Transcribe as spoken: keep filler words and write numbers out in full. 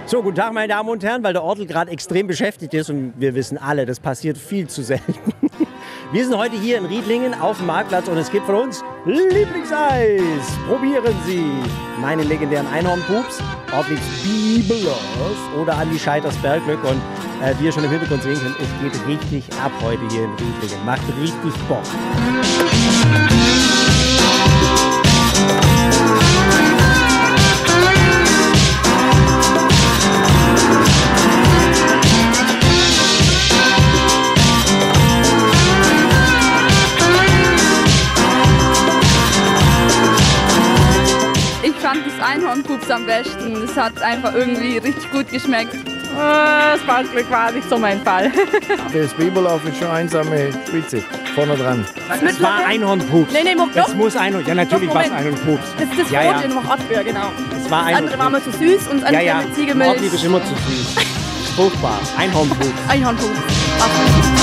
So, guten Tag, meine Damen und Herren, weil der Ortel gerade extrem beschäftigt ist und wir wissen alle, das passiert viel zu selten. Wir sind heute hier in Riedlingen auf dem Marktplatz und es gibt von uns Lieblingseis. Probieren Sie meinen legendären Einhornpups, Ortlichs Bibelers oder Andi Scheiters Bergglück. Und äh, wie ihr schon im Hintergrund sehen könnt, es geht richtig ab heute hier in Riedlingen. Macht richtig Bock. Ich fand das Einhornpups am besten. Es hat einfach irgendwie richtig gut geschmeckt. Das Bergglück war nicht so mein Fall. Das Bibelhof ist schon einsame Spitze. Vorne dran. Das war Einhornpups. Nee, nee, noch Das muss Einhorn. Ja, natürlich war es Moment. Einhornpups. Das ist das Ja, Rote ja. noch Erdbeer, genau. Das war Das andere war mir zu süß und das Ja, andere ja. mit Ziegelmilch. Ortlieb ist immer zu süß. Furchtbar. Einhornpups. Einhornpups. Ach.